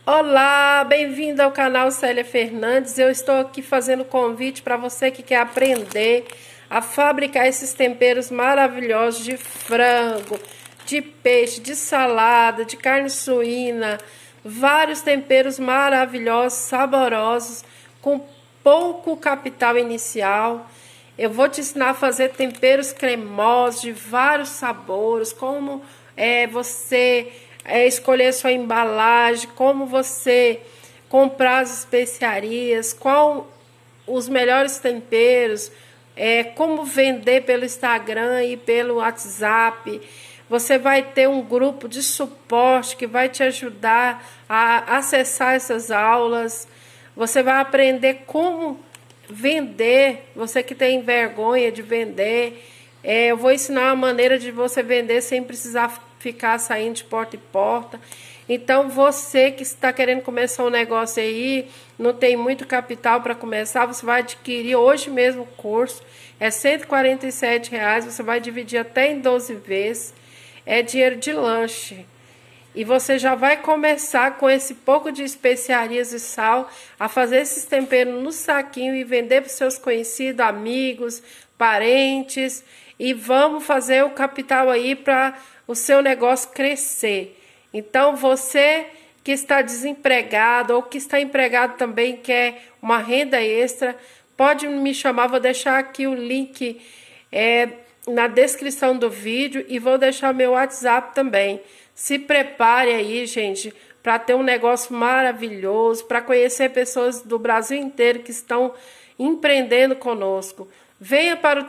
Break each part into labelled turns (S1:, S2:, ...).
S1: Olá, bem-vindo ao canal Célia Fernandes. Eu estou aqui fazendo convite para você que quer aprender a fabricar esses temperos maravilhosos de frango, de peixe, de salada, de carne suína, vários temperos maravilhosos, saborosos, com pouco capital inicial. Eu vou te ensinar a fazer temperos cremosos de vários sabores, como você escolher sua embalagem, como você comprar as especiarias, qual os melhores temperos, como vender pelo Instagram e pelo WhatsApp. Você vai ter um grupo de suporte que vai te ajudar a acessar essas aulas. Você vai aprender como vender, você que tem vergonha de vender. Eu vou ensinar uma maneira de você vender sem precisar ficar saindo de porta em porta. Então, você que está querendo começar um negócio aí, não tem muito capital para começar, você vai adquirir hoje mesmo o curso. É R$ 147, você vai dividir até em 12 vezes. É dinheiro de lanche. E você já vai começar com esse pouco de especiarias e sal a fazer esses temperos no saquinho e vender para os seus conhecidos, amigos, parentes. E vamos fazer o capital aí para o seu negócio crescer. Então, você que está desempregado ou que está empregado também, quer uma renda extra, pode me chamar. Vou deixar aqui o link na descrição do vídeo e vou deixar meu WhatsApp também. Se prepare aí, gente, para ter um negócio maravilhoso, para conhecer pessoas do Brasil inteiro que estão empreendendo conosco. Venha para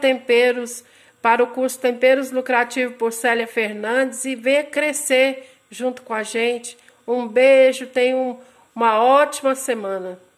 S1: o curso Temperos Lucrativos por Célia Fernandes e venha crescer junto com a gente. Um beijo, tenha uma ótima semana.